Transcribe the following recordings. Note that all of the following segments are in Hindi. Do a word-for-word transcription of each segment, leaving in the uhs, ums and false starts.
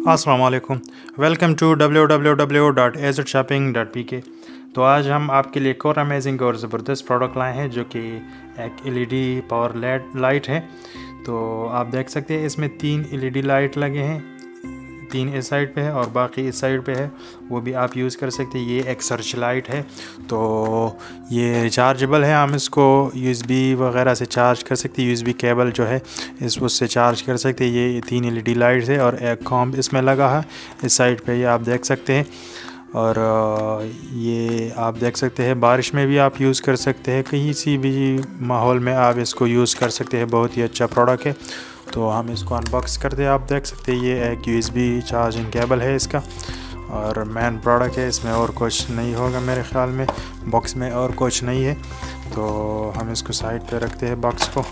अस्सलाम वालेकुम। Welcome to W W W dot AZ shopping dot P K. तो आज हम आपके लिए एक और अमेजिंग और ज़बरदस्त प्रोडक्ट लाए हैं जो कि एक एलईडी पावर लेड लाइट है। तो आप देख सकते हैं इसमें तीन एलईडी लाइट लगे हैं, तीन इस साइड पे है और बाकी इस साइड पे है, वो भी आप यूज़ कर सकते हैं। ये एक सर्च लाइट है, तो ये रिचार्जेबल है, हम इसको यूएसबी वगैरह से चार्ज कर सकते हैं। यूएसबी केबल जो है इस उससे चार्ज कर सकते हैं। ये तीन एलईडी लाइट्स है और एक कॉम्ब इसमें लगा है इस साइड पे, ये आप देख सकते हैं। और ये आप देख सकते हैं बारिश में भी आप यूज़ कर सकते हैं, कहीं सी भी माहौल में आप इसको यूज़ कर सकते हैं। बहुत ही अच्छा प्रोडक्ट है। तो हम इसको अनबॉक्स करते हैं। आप देख सकते हैं ये एक यूएसबी चार्जिंग केबल है इसका, और मेन प्रोडक्ट है। इसमें और कुछ नहीं होगा मेरे ख्याल में, बॉक्स में और कुछ नहीं है। तो हम इसको साइड पे रखते हैं बॉक्स को।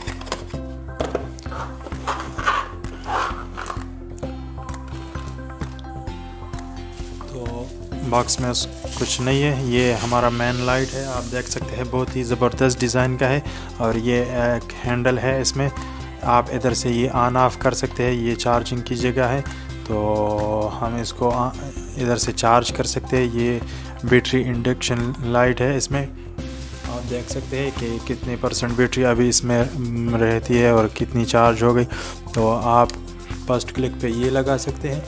तो बॉक्स में कुछ नहीं है। ये हमारा मेन लाइट है, आप देख सकते हैं बहुत ही ज़बरदस्त डिज़ाइन का है। और ये एक हैंडल है, इसमें आप इधर से ये ऑन ऑफ कर सकते हैं। ये चार्जिंग की जगह है, तो हम इसको इधर से चार्ज कर सकते हैं। ये बैटरी इंडक्शन लाइट है, इसमें आप देख सकते हैं कि कितनी परसेंट बैटरी अभी इसमें रहती है और कितनी चार्ज हो गई। तो आप फर्स्ट क्लिक पे ये लगा सकते हैं,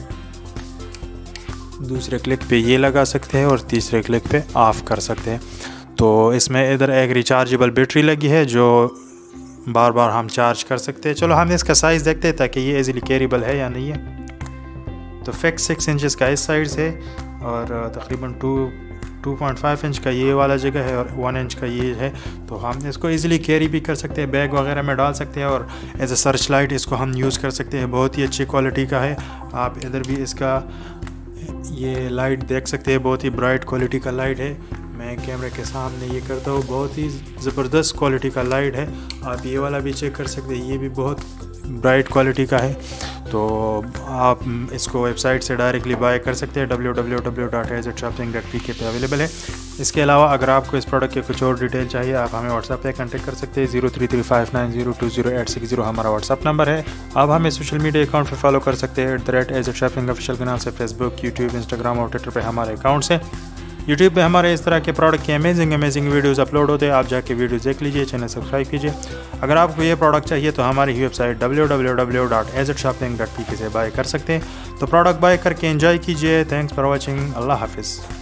दूसरे क्लिक पे ये लगा सकते हैं और तीसरे क्लिक पे ऑफ़ कर सकते हैं। तो इसमें इधर एक रिचार्जेबल बैटरी लगी है जो बार बार हम चार्ज कर सकते हैं। चलो हम इसका साइज़ देखते हैं ताकि ये इजीली कैरेबल है या नहीं है। तो फिक्स सिक्स इंचज़ का इस साइड से और तकरीबन two two point five inch का ये वाला जगह है और वन इंच का ये है। तो हम इसको इजीली कैरी भी कर सकते हैं, बैग वगैरह में डाल सकते हैं। और एज ए सर्च लाइट इसको हम यूज़ कर सकते हैं। बहुत ही अच्छी क्वालिटी का है। आप इधर भी इसका ये लाइट देख सकते हैं, बहुत ही ब्राइट क्वालिटी का लाइट है। मैं कैमरे के सामने ये करता हूँ, बहुत ही ज़बरदस्त क्वालिटी का लाइट है। आप ये वाला भी चेक कर सकते हैं, ये भी बहुत ब्राइट क्वालिटी का है। तो आप इसको वेबसाइट से डायरेक्टली बाय कर सकते हैं, W W W dot AZ shopping dot P K पे अवेलेबल है। इसके अलावा अगर आपको इस प्रोडक्ट के कुछ और डिटेल चाहिए, आप हमें व्हाट्सएप पे कांटेक्ट कर सकते हैं। Zero three three five nine zero two zero eight six zero हमारा व्हाट्सएप नंबर है। आप हमें सोशल मीडिया अकाउंट पर फॉलो कर सकते हैं, at the rate AZ shopping official के नाम से। फेसबुक, यूट्यूब, इंस्टाग्राम और ट्विटर पर हमारे अकाउंट्स हैं। यूट्यूब पे हमारे इस तरह के प्रोडक्ट के अमेजिंग अमेजिंग वीडियोस अपलोड होते हैं, आप जाके वीडियोस देख लीजिए, चैनल सब्सक्राइब कीजिए। अगर आपको ये प्रोडक्ट चाहिए तो हमारी website W W W dot AZ shopping dot P K से बाय कर सकते हैं। तो प्रोडक्ट बाय करके एंजॉय कीजिए। Thanks for watching. अल्लाह हाफिज़।